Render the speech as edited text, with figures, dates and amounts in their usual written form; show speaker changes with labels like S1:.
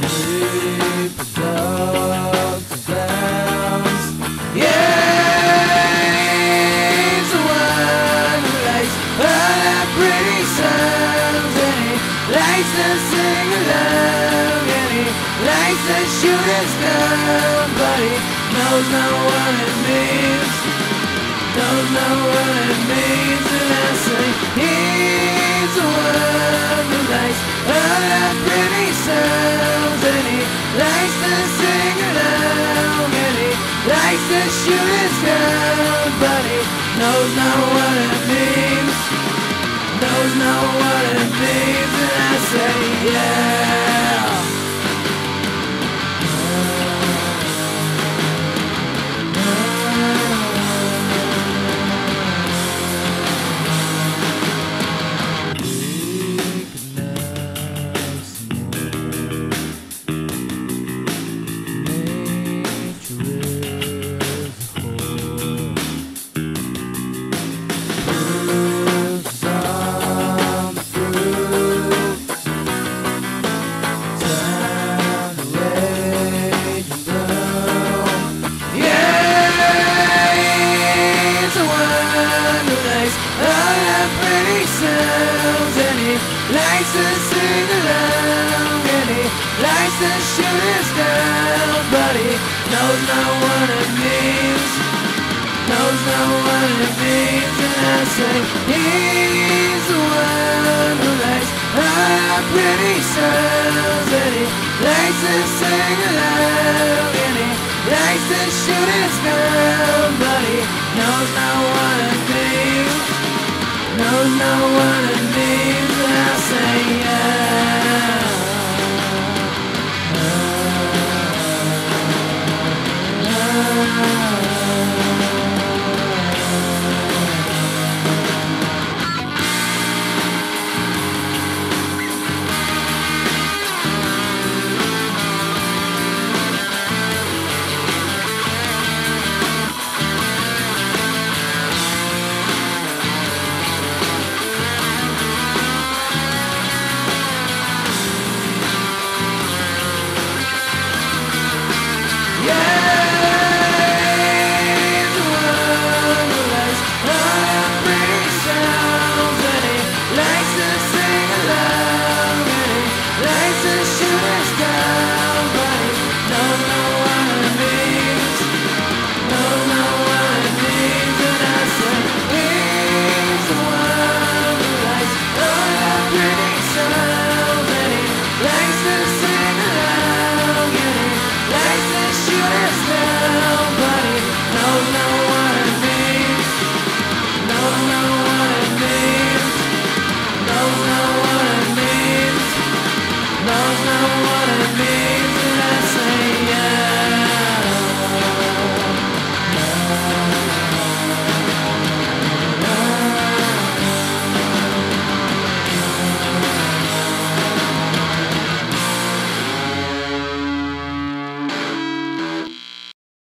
S1: Reproductive bounds. Yeah, he's the one who likes all that pretty sounds, and he likes to sing along, and he likes to shoot his gun, but he knows not what it means. Knows not what it means, and I say he's the one who likes all that pretty sounds, and he likes to sing along, and he likes to shoot his gun, but he knows not what it means. Knows not what it means, and I say yeah. Likes to sing along, and he likes to shoot his gun, but he knows not what it means. Knows not what it means, and I say he's the one who likes all our pretty sounds, and he likes to sing along, and he likes to shoot his gun, but he knows not what it means. Knows not what it means, and I say yeah.